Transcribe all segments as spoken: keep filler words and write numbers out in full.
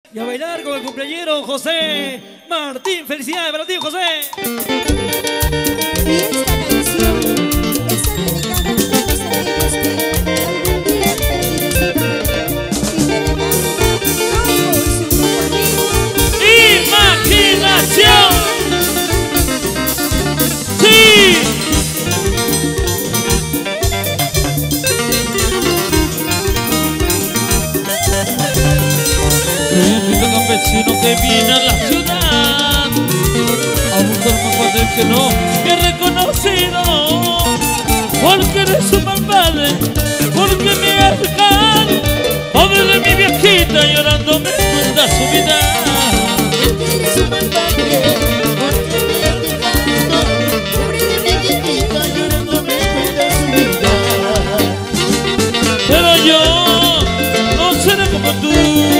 Y a bailar con el cumpleañero José Martín. Felicidades para ti, José. Y esta canción está dedicada a todos aquellos que algún día han perdido su padre. Y me la canta todo su grupo amigo. ¡Imaginación! ¡Sí! El campesino que viene a la ciudad a buscar más padre que no me ha reconocido, porque eres su mal padre, porque me ha dejado. Pobre de mi viejita llorando me cuenta su vida. Porque eres un mal padre, porque me has dejado. Pobre de mi viejita llorando me cuenta su vida. Pero yo no seré como tú.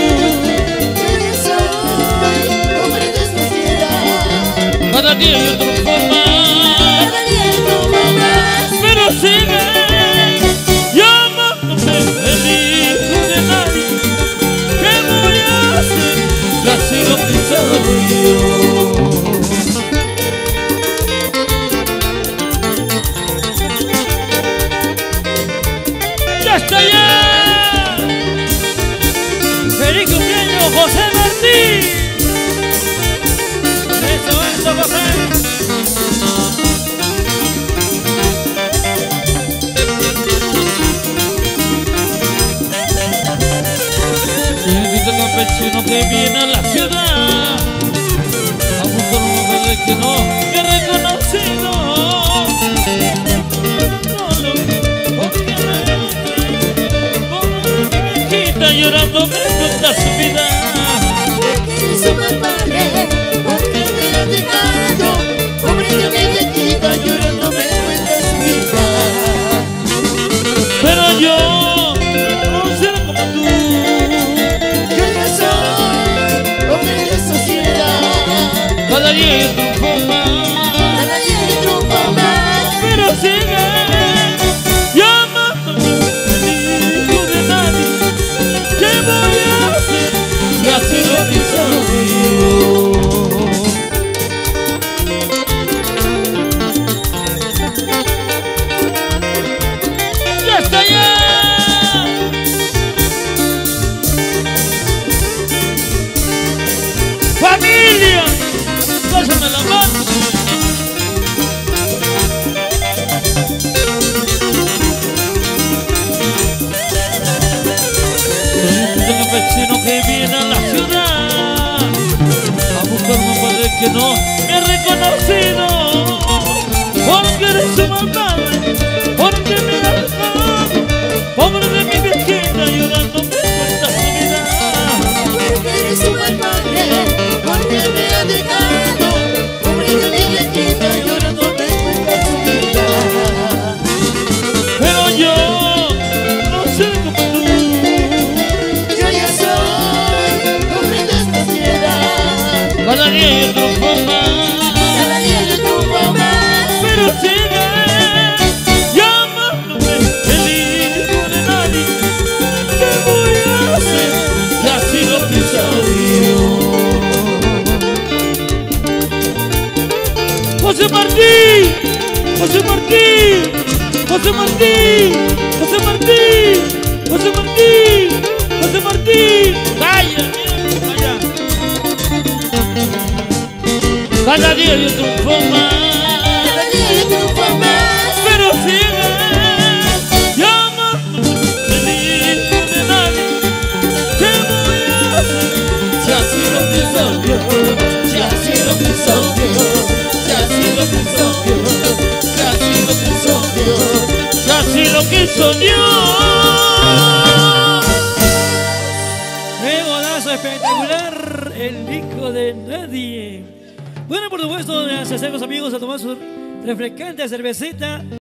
Cada día yo triunfo más, Cada día triunfo más, pero sigue llamándome el hijo de nadie. ¿Qué voy a hacer? Casi lo que soy yo. ¡Ya está ya! ¡Feliz cumpleaños, José Martín! ¡Eso, eso, José! El campesino que viene a la ciudad a buscar un padre que no me ha reconocido. Solo porque me pobre mi viejita llorando me cuenta su vida. porque eres un mal padre, porque me has dejado. Pobre de mi viejita llorando me cuenta su vida. Pero yo no seré como tú. Yo ya soy hombre de sociedad. Cada día yo triunfo más, Cada día yo triunfo más, pero sigue llamándome el hijo de nadie. ¿Qué voy a hacer? Casi lo que soy yo. ¡Ya está ya! ¡Familia! ¡Pásame la mano! El campesino que viene a la ciudad a buscar un padre que no me ha reconocido, porque eres su mal padre, porque me ha dejado. Pobre de mi viejita llorando me cuenta su vida. porque eres un mal padre, porque me has dejado. Pobre de mi viejita llorando me cuenta su vida. Pero yo no sé como tú. Yo ya soy hombre de sociedad. Cada día yo triunfo más, Cada día yo triunfo más, pero sigue llamándome el hijo de nadie. ¿Qué voy a hacer? Casi lo que soy yo. José Martín, José Martín, José Martín, José Martín, José Martín, José Martín. Calla, calla. Cada día yo triunfo más, cada día yo triunfo más, pero sigue llamándome el hijo de nadie. ¿Qué voy a hacer? Si así lo que soy yo, si así lo que soy yo, si así lo que soy yo, si así lo que soy yo, si así lo que soy yo. ¡Qué golazo espectacular! El hijo de nadie. Bueno, por supuesto, se acercan los amigos a tomar su refrescante cervecita.